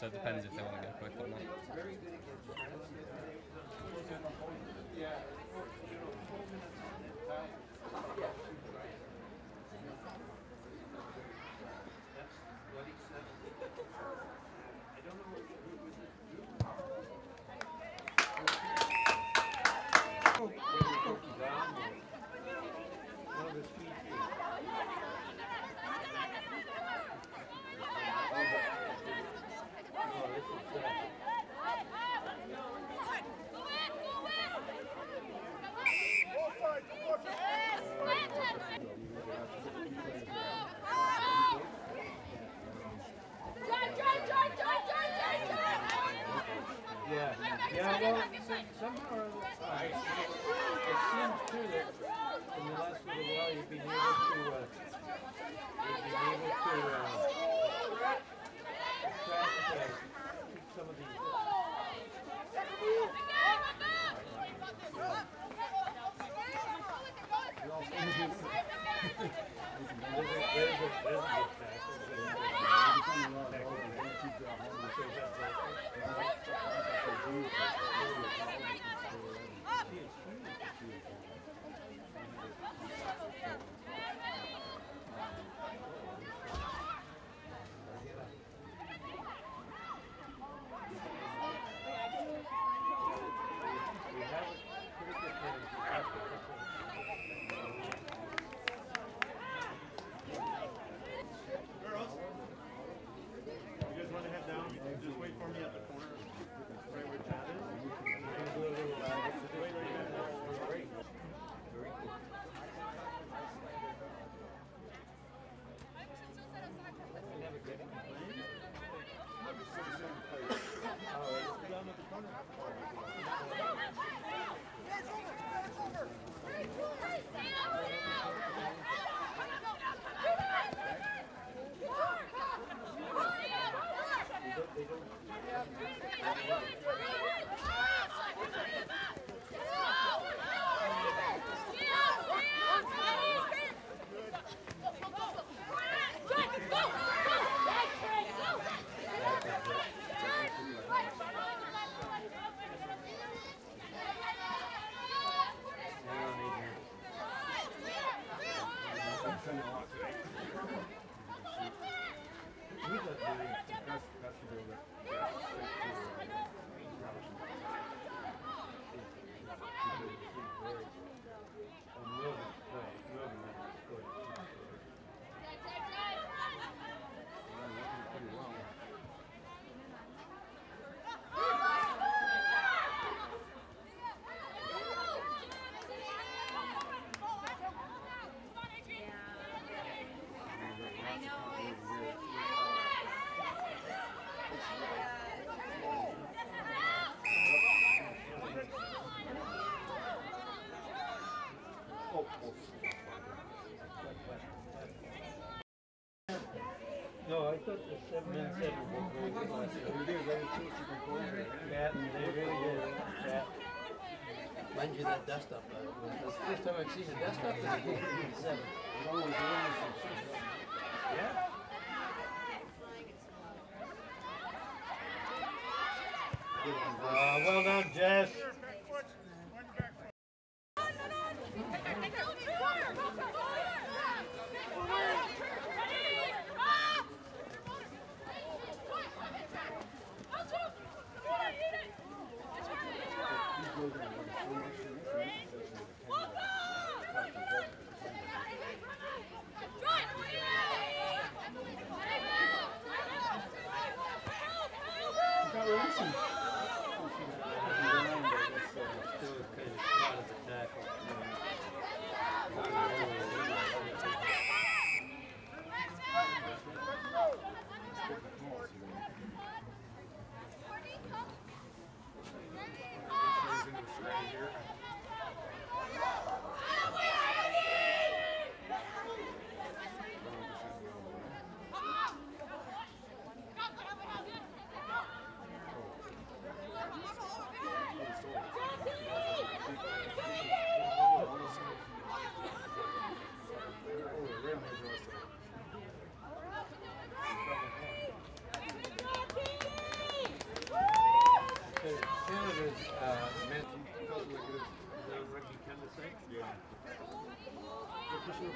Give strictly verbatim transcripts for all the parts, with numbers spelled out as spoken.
So it depends if they want to go quick or not. Yeah, yeah, well, somehow or other, it seems too that in the last little while you've been able to, uh, you've been able to, uh, attract, uh, some of these. No, I thought the seven and seven were very good last year. We did very tasty before. Yeah, they really did. Yeah. Mind you, that dust up, uh, that's the first time I've seen a dust up in seven. Yeah. Uh, well done, Jess. Releasing.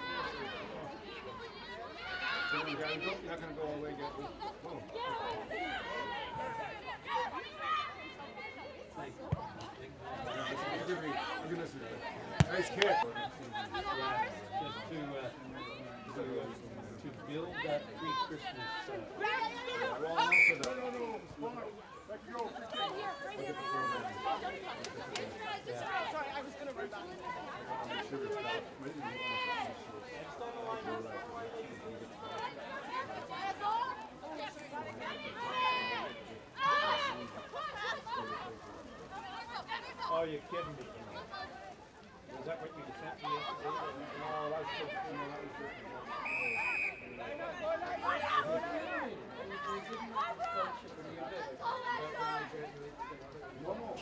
You're not going to go all the way and get it. Whoa. Give me, give me this. Nice kick. Yeah, just to, uh, to, uh, to build that pre-Christmas. Uh, Well, enough for that. No, no, no. Back you go. Sorry, I was going to rebound. Oh, you're kidding me. Was that what you sent me yesterday? No, that's just, you know, that was just. No, no.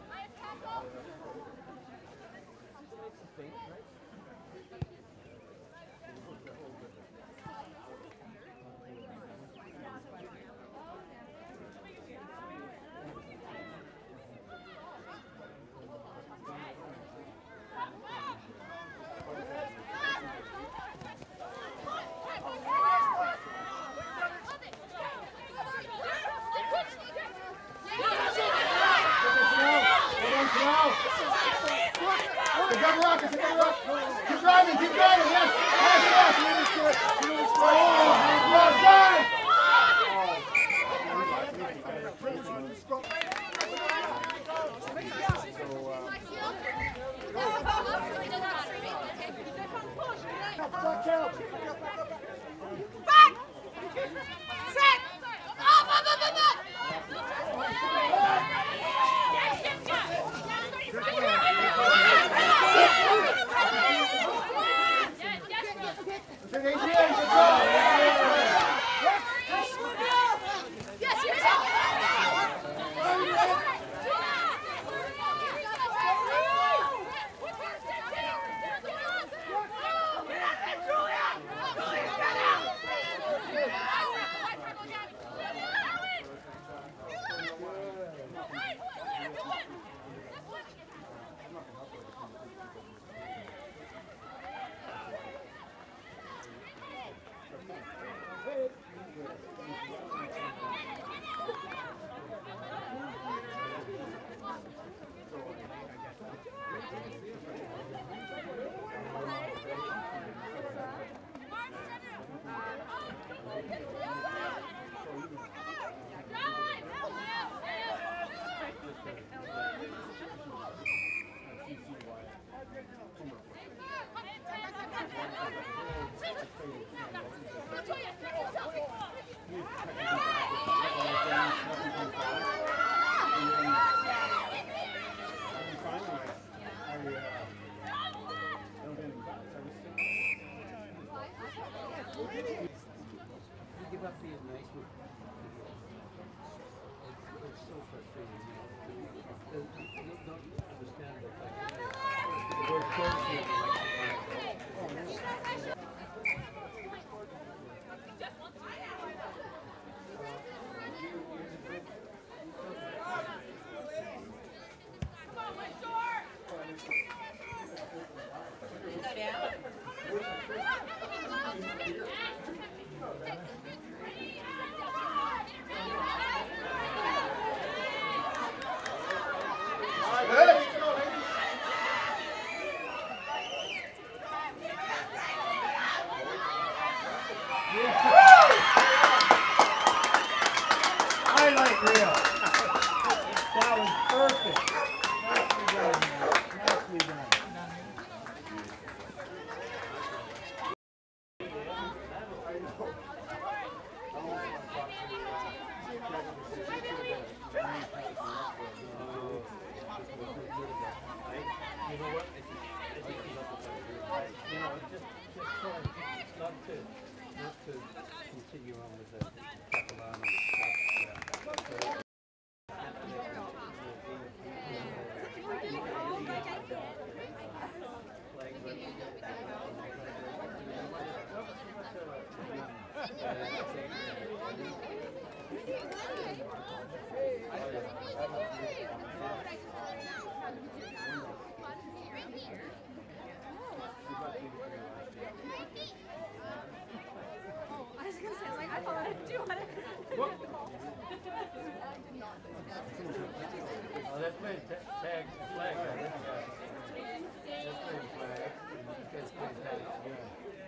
Keep driving, keep driving, yes! Yes, yes! Oh, well done! Back! Set! Up, up, up, up, up! Yes, yes! Give up being nice with it's so frustrating. You don't, don't understand the fact that we're coaching. Highlight reel. That was perfect. Nicely done, man. Nicely done. You know what? You know, just, just try not to, not to continue on with the Catalan stuff. Right here. Oh, they're playing ta tag flag. Right? Yeah. They're playing flag. You guys play tag. Yeah.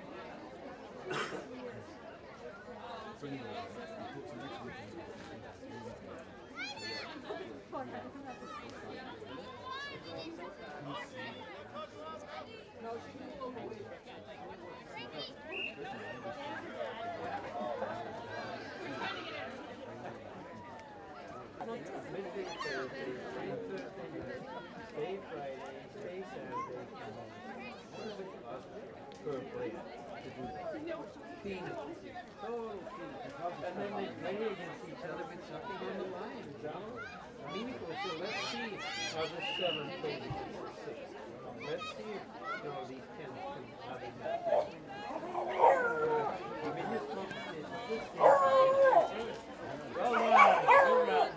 Midday Thursday, stay Thursday, stay Friday, stay Saturday. What does it cost per player to do that? Peanuts. Total peanuts. And then they play against each other with something on the line. It's meaningful. So let's see how this seven plays against six. Let's see if you know these ten can how they match up. I mean, this competition, this thing. Well done. Good run.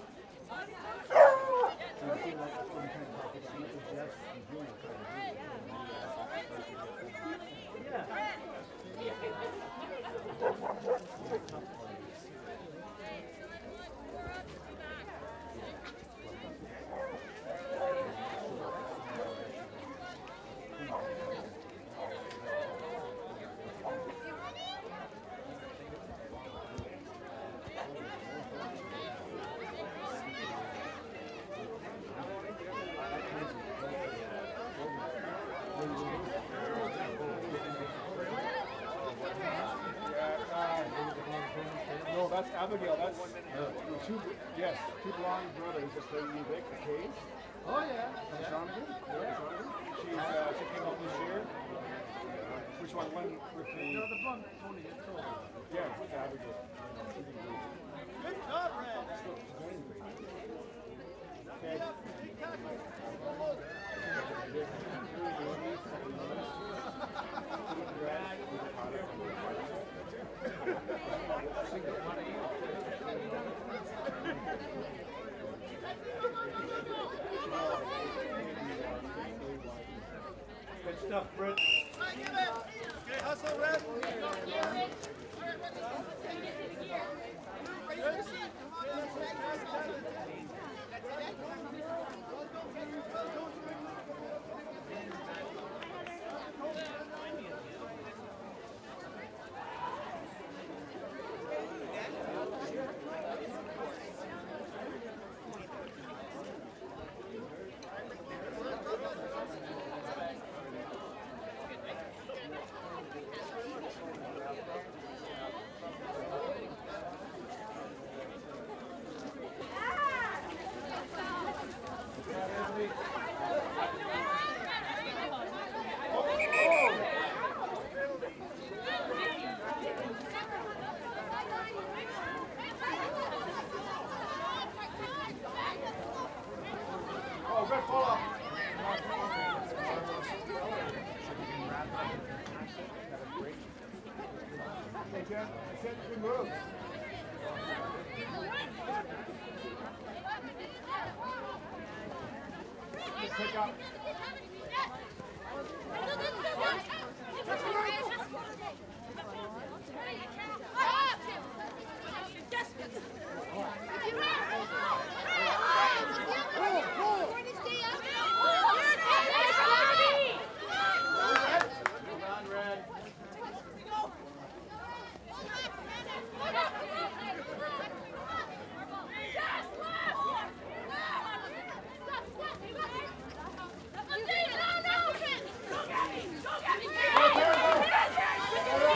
No, that's Abigail. That's uh, two. Yes, two blonde brothers that play music. The K's. Oh yeah. Jonathan. Yeah. She's uh, she came out this year. Which one? One with the. No, the blonde pony. It's all. Yeah, with Abigail. Good job, Red. Okay. Good stuff, Brett. Good hustle, Red. Oh, good pull up. Hey, Jen, I said good move. Pick up. Go get me! Go get me!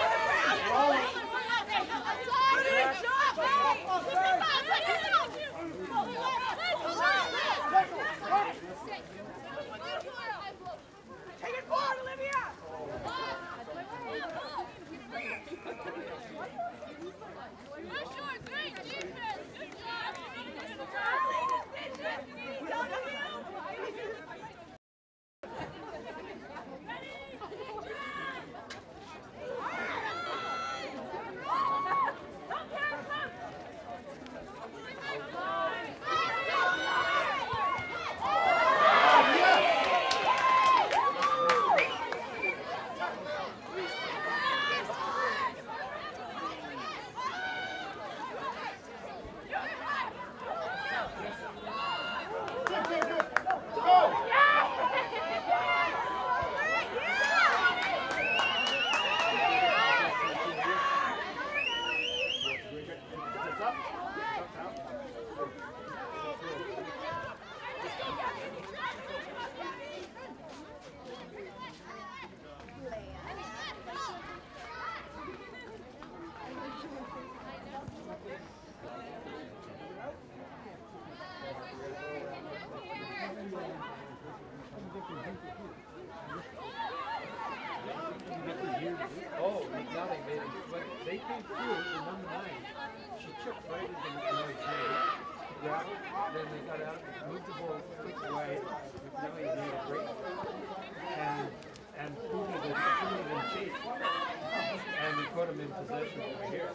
they came through, the number nine, she chipped right into the right grade, grabbed it, then they got out, moved the ball quick away, McNally made a break, and, and Cooney was Cooney then chased, and we put him in possession over here.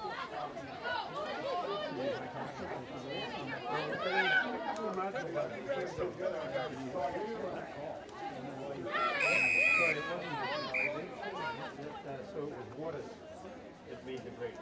But it wasn't, uh, so it was Waters that made the break.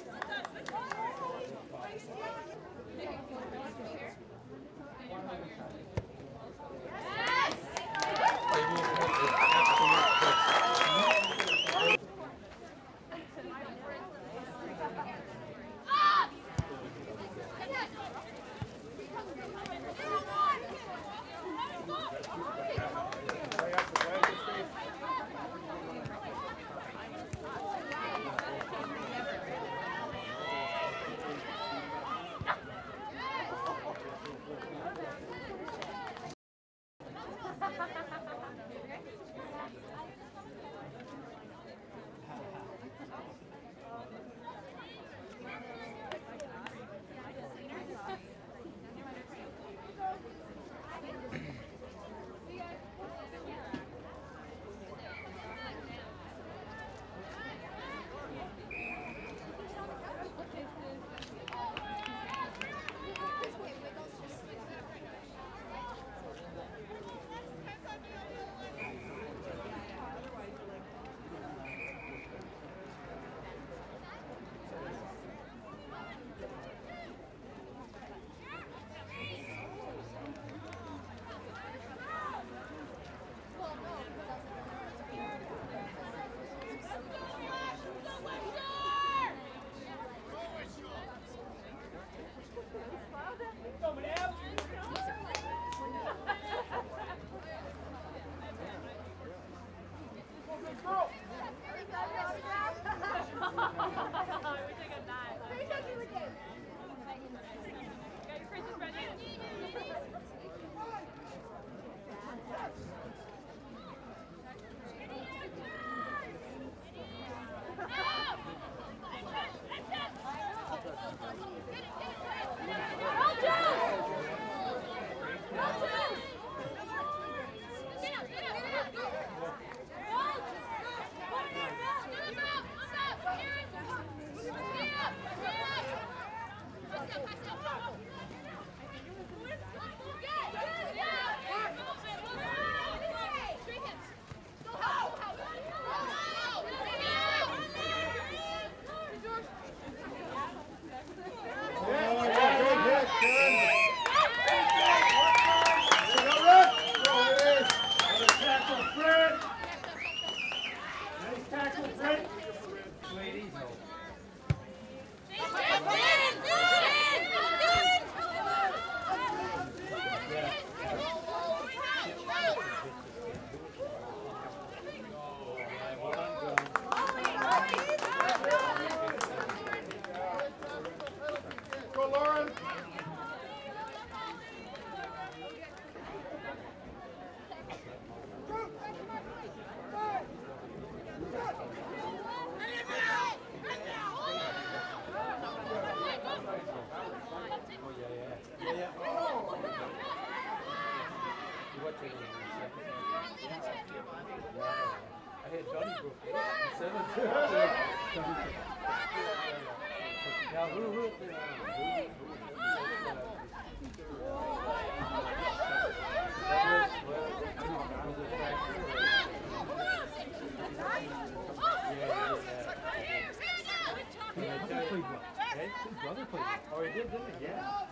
Oh, he did, didn't he? Yeah.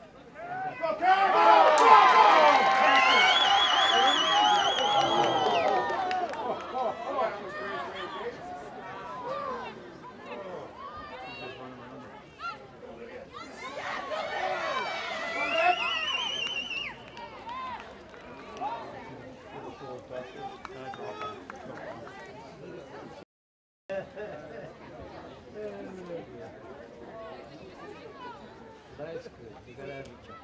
Go, Carol! Go, That's good. You gotta have each other.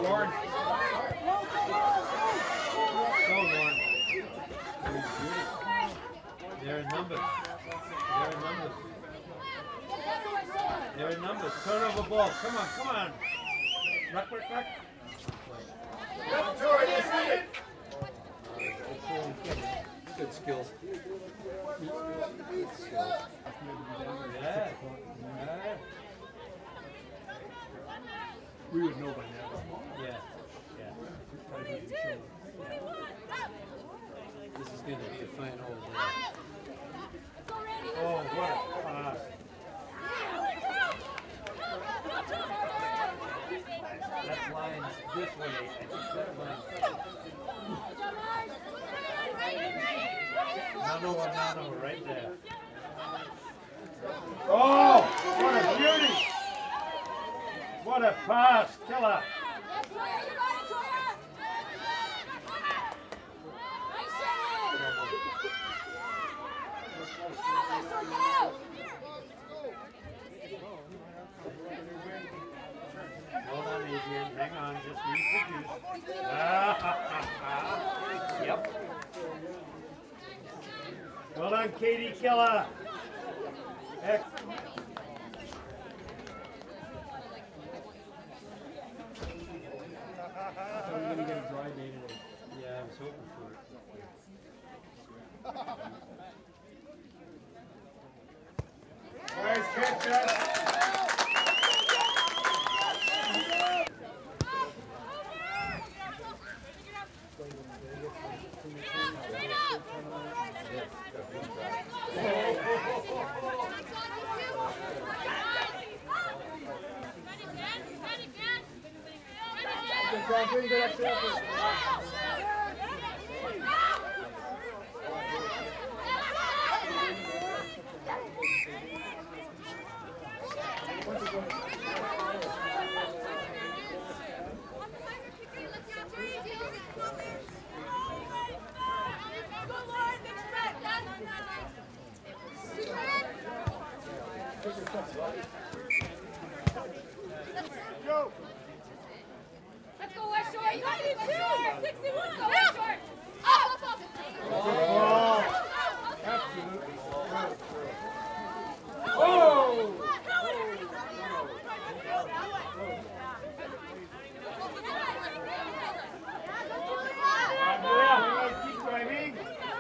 Warren. Go, Warren. They're in numbers. They're in numbers. They're in numbers. Turnover ball. Come on, come on. Ruck, ruck, ruck. Good skills. Yeah. Yeah. We would know by now. Yeah. Yeah. This is going to be a final. Uh, oh, what a pass. That line's this way. I think that line's. Nano or nano right there. Oh, what a beauty! What a pass, killer! Hold on, Adrian. Hang on, just reproduce. Yep. Well done, Katie Killer. Heck. I thought we were going to get a dry day today. Yeah, I was hoping for it. Nice catch, Josh. Good extra effort. Go! Let's go Westshore! You gotta be Westshore! sixty-one! Go Westshore! Up! Up! Oh! Absolutely. Oh! Andrea, keep driving.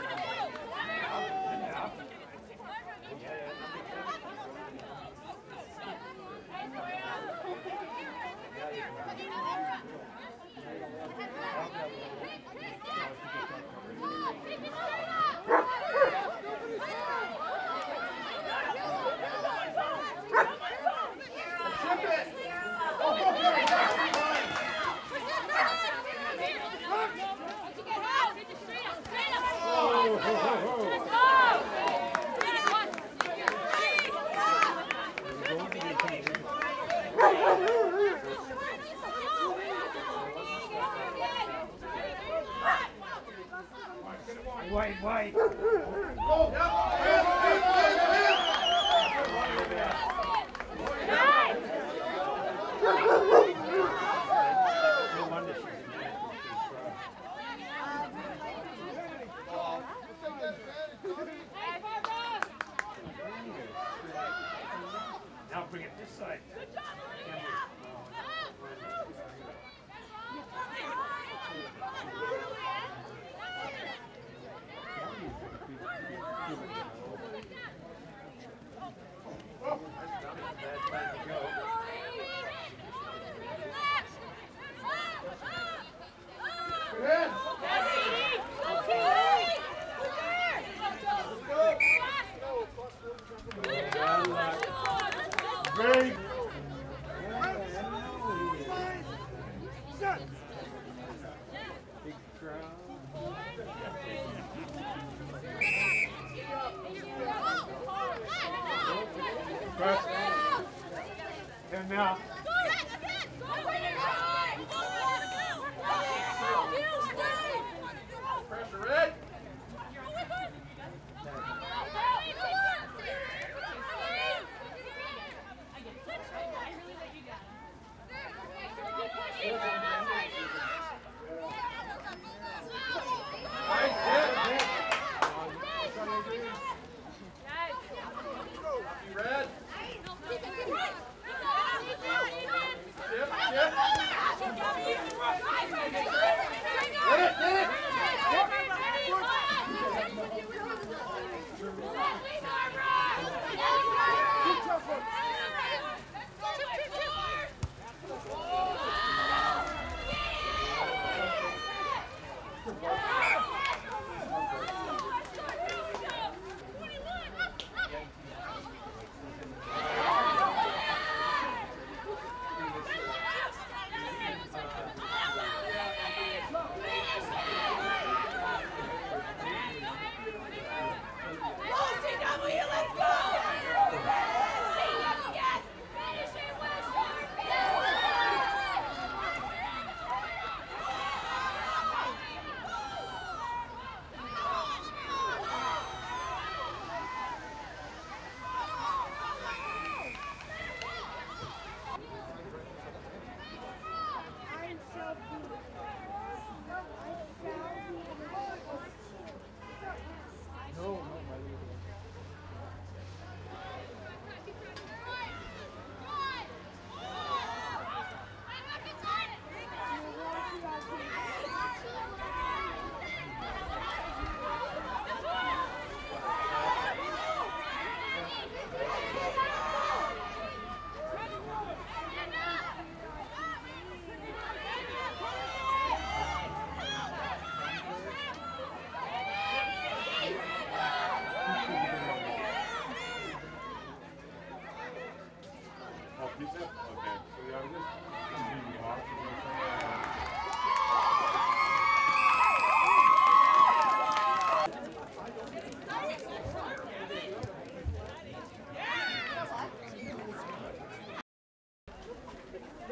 White, white. Go. Now bring it this side.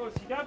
Go, sit up.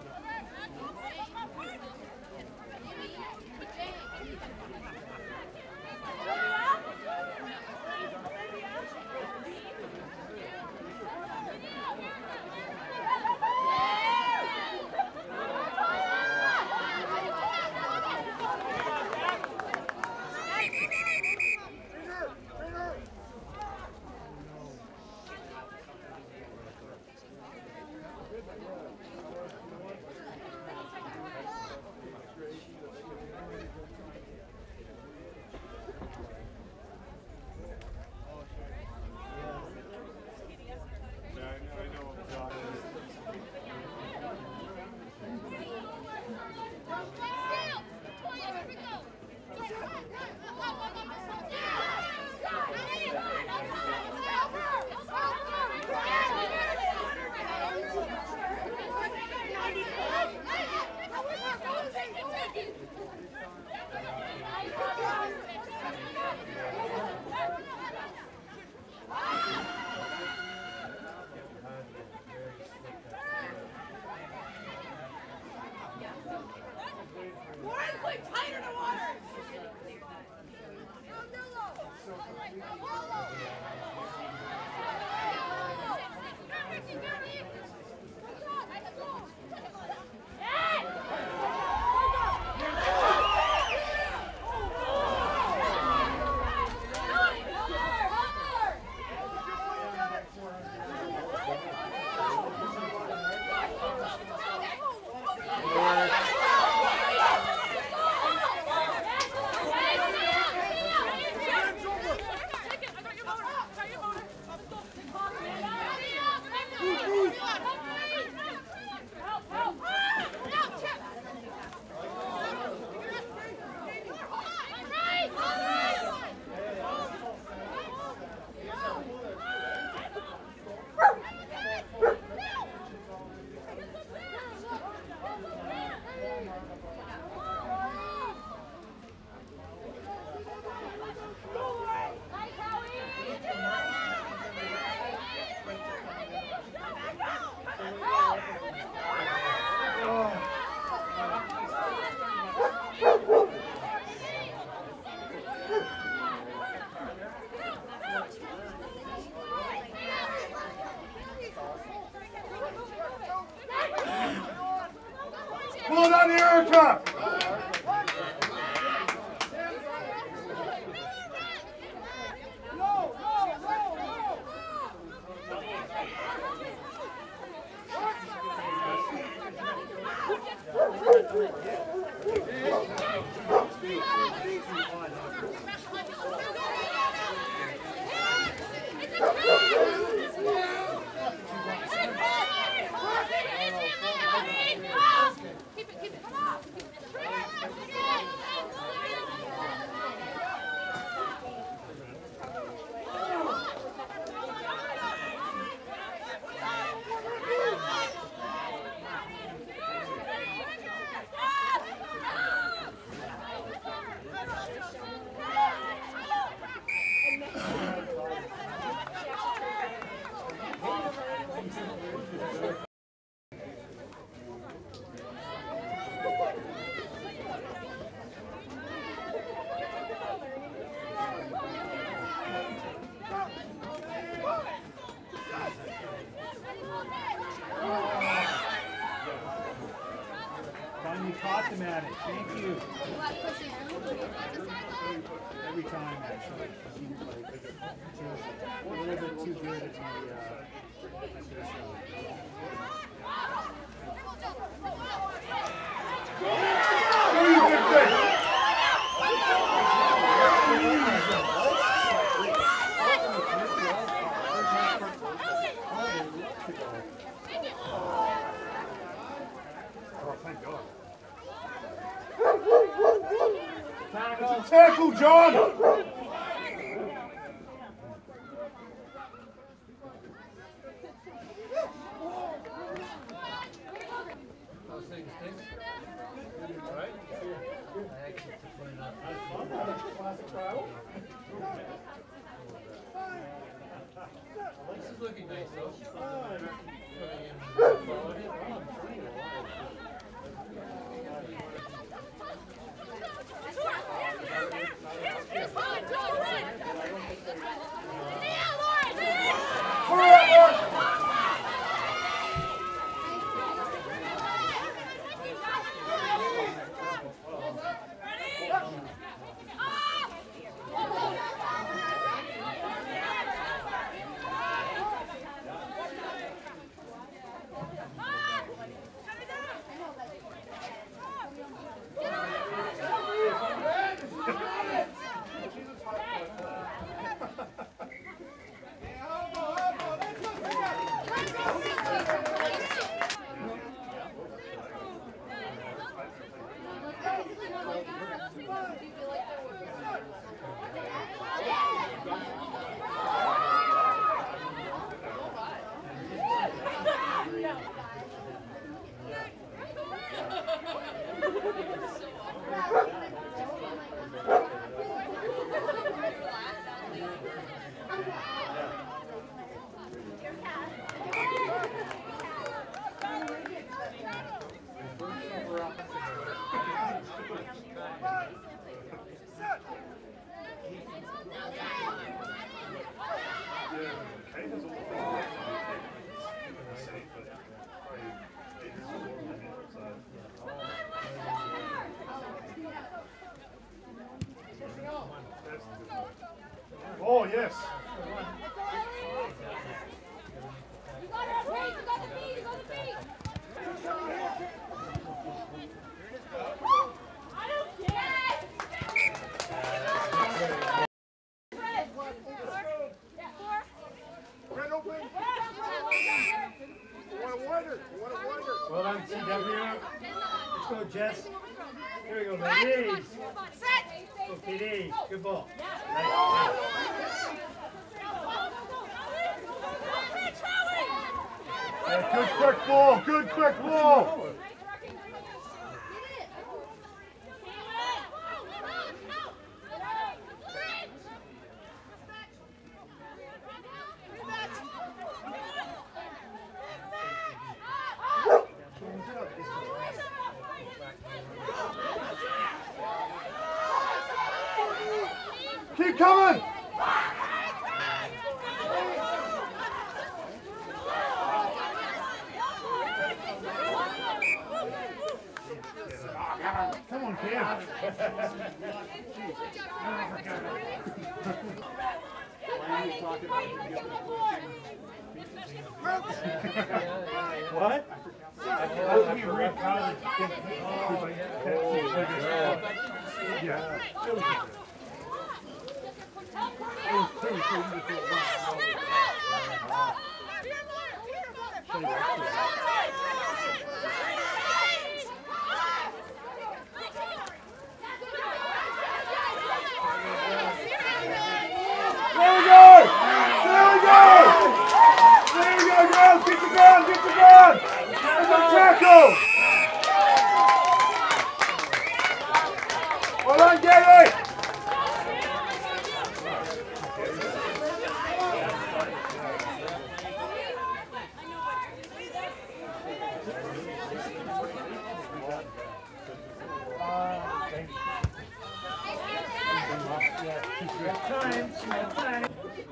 Well done, Erica! Finally caught them at it. Thank you. Every time, actually. Seems like a little bit too good at the, uh, at this, Tackle, John! How's things, things? All right? I actually took mine off. This is looking nice, though. Coming in quality. Yes. You got her on feet, you got the feet, you got the feet. I don't care. Red open. You want a wider? You want a wider? Well done, C W. Let's go, Jess. Here we go, ladies. Go, P D. Good ball. Yeah, good quick ball. Good quick ball. Keep coming! Come on, Cam. What? We read college. Yeah. There we go! There we go! There you go, girls! Get the ground! Get the ground! There's a tackle! Well done, Gary! Time. Time.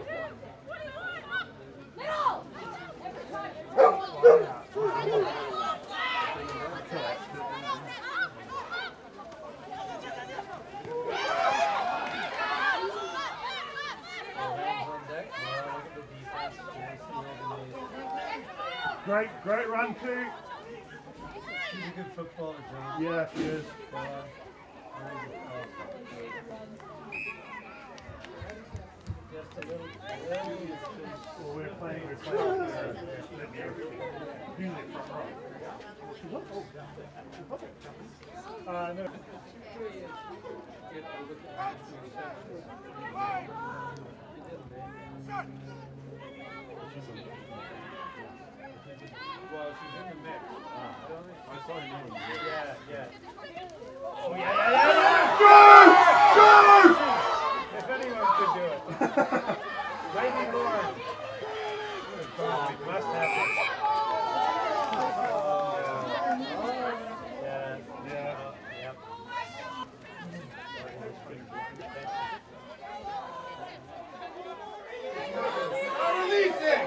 Great, great run, too. She's a good footballer, John. Yeah, she is. Uh, just a little. Well, we're playing, we're playing. Uh, usually from Uh, no. Well, she's in the mix. I saw her name. Yeah, yeah. Oh, yeah, yeah, yeah, yeah! Go! Go! If anyone could do it. Maybe more. Must happen. Yeah, yeah, yep. Release it!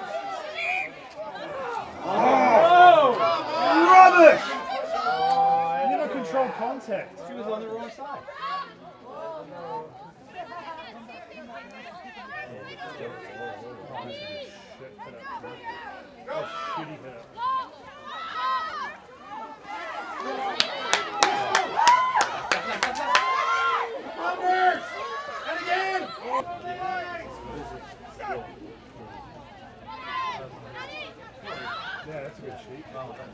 Oh! Rubbish! Oh, Never control contact. she was on the wrong side. Yeah, that's a good sheet.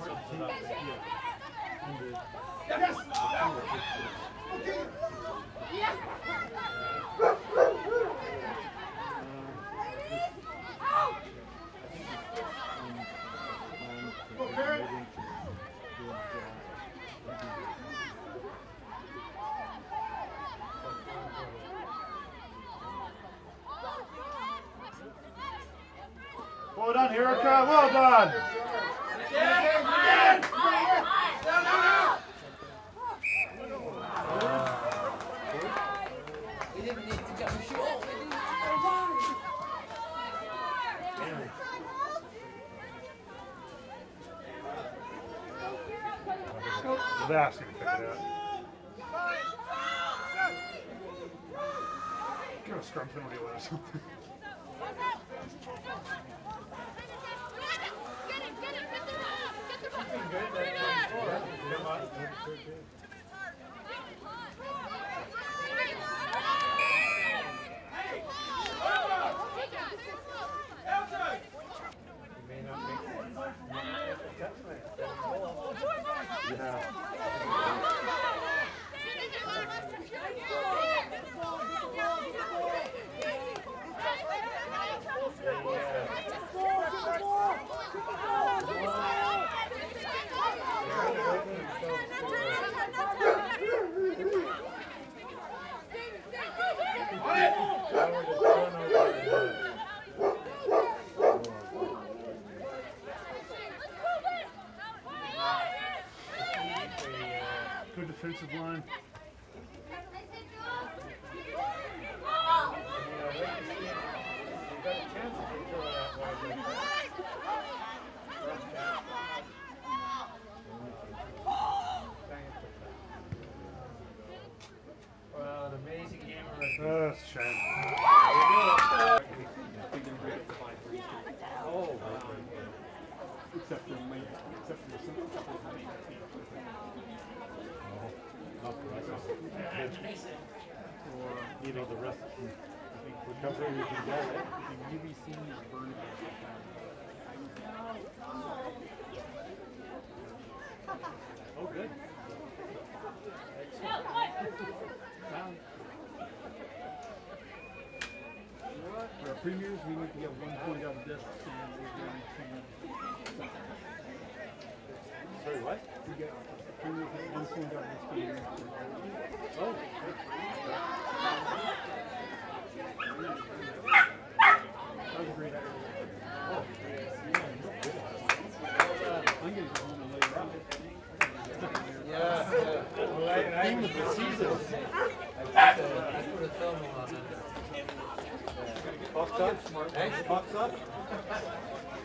Well done, Erica. Well done. That's going to pick it out. Go scrum penalty or something. Get it, get it, get the ball, get the ball. Good, Bring it. You may not make the cut tonight. Yeah. Good defensive line. Well, an amazing game of rugby. Oh, that's a shame. Oh, Except for the late, except for the simple. Or, you know, the rest of them. Recovery we can get it. The U V C is burning. Oh, good. For our premiers, we need to get one point out of this, and we're going to. sorry, what? We get premiers get one point out of this game. Oh, That was a great idea. oh, I'm going to go home and lay around. yeah, yeah. Well, I, I, theme of the season. I put a, I put a thumb on it. Pops up? Thanks, pops up.